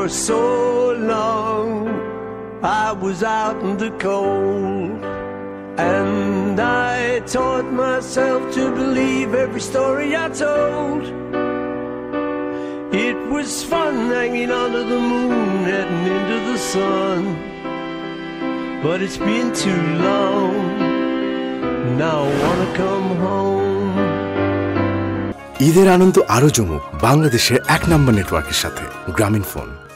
so long I was out in the cold, and I taught myself to believe every story I told. It was fun hanging onto the moon, heading into the sun, but it's been too long. Now I wanna come home. ঈদের আনন্দ আরো জমুক বাংলাদেশের 1 নম্বর নেটওয়ার্কের সাথে গ্রামীণফোন।